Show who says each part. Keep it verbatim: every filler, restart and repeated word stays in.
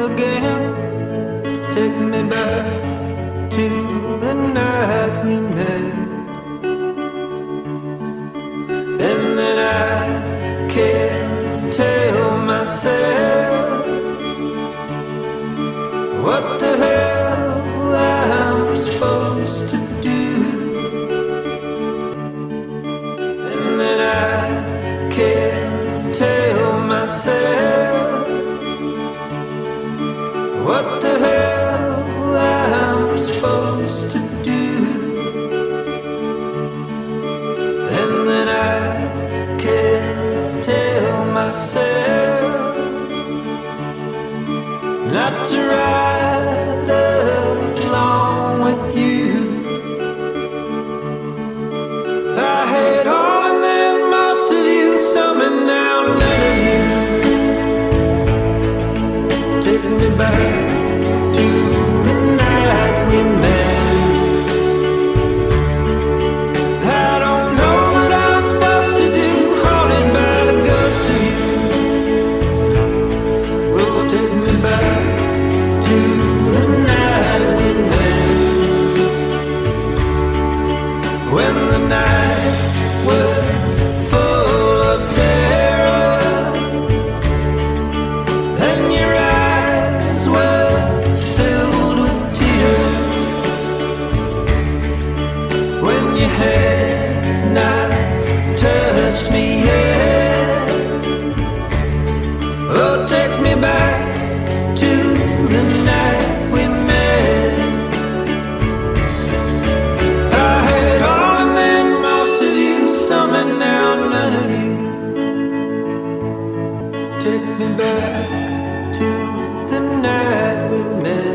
Speaker 1: again. Take me back to the night we met. And then I can't tell myself what the hell I'm supposed to do. And then I can't tell myself what the hell I'm supposed to do. And then I can't tell myself not to ride along with you. I had all and then most of you, some and now none of you. Take me back to the night we met. I don't know what I'm supposed to do, haunted by the ghost of you. Oh, take me back to the night we met. When the night was full of terror and your eyes were filled with tears, when your hand not touched me yet. Oh, take me back to the night we met. I had all and then most of you, some and now none of you. Take me back to the night we met.